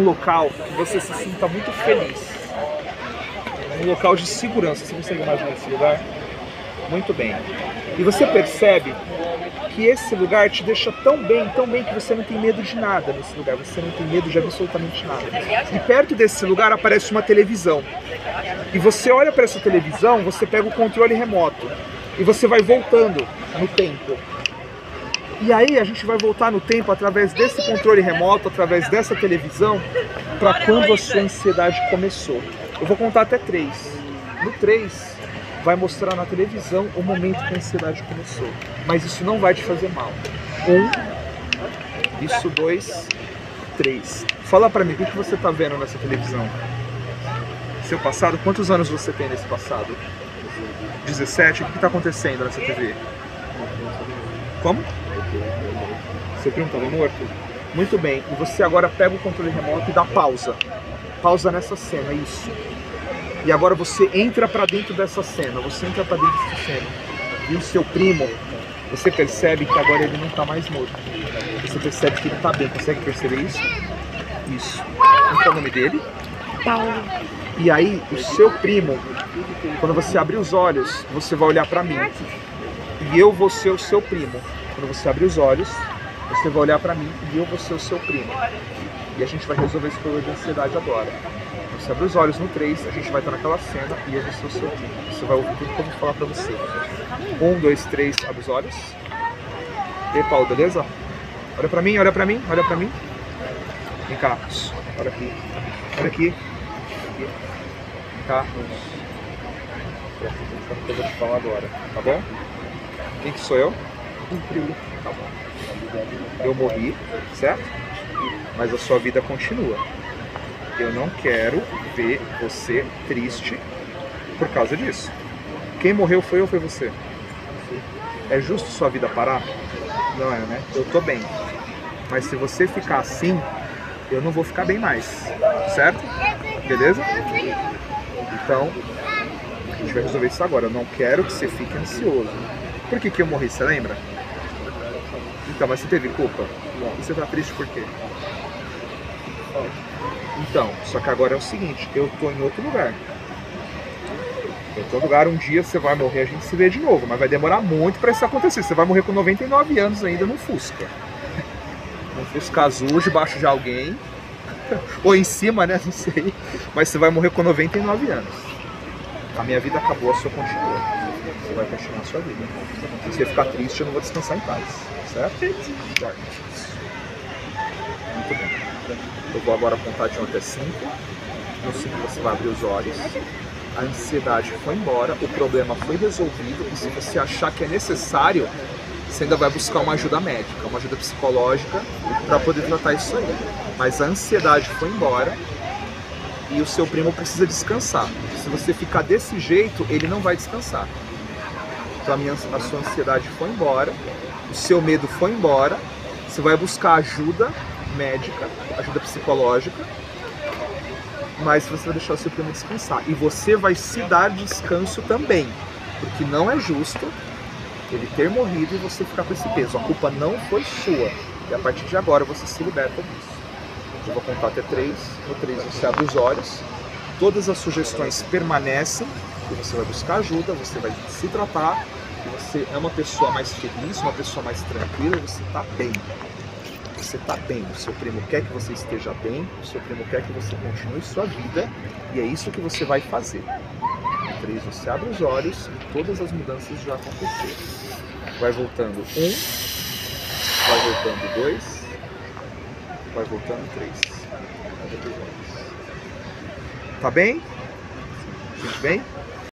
local que você se sinta muito feliz. Um local de segurança. Você consegue imaginar esse lugar? Muito bem. E você percebe que esse lugar te deixa tão bem que você não tem medo de nada nesse lugar. Você não tem medo de absolutamente nada. E perto desse lugar aparece uma televisão. E você olha para essa televisão, você pega o controle remoto. E você vai voltando no tempo. E aí a gente vai voltar no tempo através desse controle remoto, através dessa televisão, para quando a sua ansiedade começou. Eu vou contar até 3. No 3, vai mostrar na televisão o momento que a ansiedade começou. Mas isso não vai te fazer mal. 1, isso 2, 3. Fala pra mim, o que você tá vendo nessa televisão? Seu passado? Quantos anos você tem nesse passado? 17? O que tá acontecendo nessa TV? Como? Seu primo estava morto? Muito bem. E você agora pega o controle remoto e dá pausa. Pausa nessa cena, isso. E agora você entra pra dentro dessa cena. Você entra pra dentro dessa cena. E o seu primo, você percebe que agora ele não tá mais morto. Você percebe que ele tá bem. Consegue perceber isso? Isso. Qual é o nome dele? Paulo. E aí, o seu primo, quando você abrir os olhos, você vai olhar pra mim. E eu vou ser o seu primo. Quando você abrir os olhos, você vai olhar pra mim e eu vou ser o seu primo. E a gente vai resolver esse problema de ansiedade agora. Quando você abrir os olhos no 3, a gente vai estar naquela cena e eu vou ser o seu primo. Você vai ouvir tudo que eu vou falar pra você. 1, 2, 3, abre os olhos. E aí, Paulo, beleza? Olha pra mim, olha pra mim, olha pra mim. Vem cá, olha aqui. Olha aqui. Aqui. Vem cá. Presta atenção no que eu vou te falar agora, tá bom? Quem que sou eu? Um primo. Tá bom. Eu morri, certo? Mas a sua vida continua. Eu não quero ver você triste por causa disso. Quem morreu foi eu ou foi você? É justo sua vida parar? Não é, né? Eu tô bem. Mas se você ficar assim, eu não vou ficar bem mais. Certo? Beleza? Então, a gente vai resolver isso agora. Eu não quero que você fique ansioso. Por que eu morri, você lembra? Então, mas você teve culpa? E você tá triste por quê? Então, só que agora é o seguinte, eu tô em outro lugar. Em outro lugar, um dia você vai morrer, a gente se vê de novo, mas vai demorar muito pra isso acontecer. Você vai morrer com 99 anos ainda num Fusca. Um Fusca azul debaixo de alguém. Ou em cima, né? Não sei. Mas você vai morrer com 99 anos. A minha vida acabou, a sua continua. Você vai continuar a sua vida. Se você ficar triste, eu não vou descansar em paz. Certo? Certo. Muito bem. Eu vou agora contar de 1 até 5. No 5 você vai abrir os olhos. A ansiedade foi embora, o problema foi resolvido. E se você achar que é necessário, você ainda vai buscar uma ajuda médica, uma ajuda psicológica para poder tratar isso aí. Mas a ansiedade foi embora e o seu primo precisa descansar. Se você ficar desse jeito, ele não vai descansar. Então a sua ansiedade foi embora, o seu medo foi embora, você vai buscar ajuda médica, ajuda psicológica, mas você vai deixar o seu primo descansar. E você vai se dar descanso também, porque não é justo ele ter morrido e você ficar com esse peso. A culpa não foi sua. E a partir de agora você se liberta disso. Eu vou contar até 3. No 3 você abre os olhos. Todas as sugestões permanecem. E você vai buscar ajuda, você vai se tratar. E você é uma pessoa mais feliz, uma pessoa mais tranquila. E você está bem. Você está bem. O seu primo quer que você esteja bem. O seu primo quer que você continue sua vida. E é isso que você vai fazer. No 3 você abre os olhos e todas as mudanças já aconteceram. Vai voltando 1, vai voltando 2, vai voltando 3. Tá bem? Sente bem?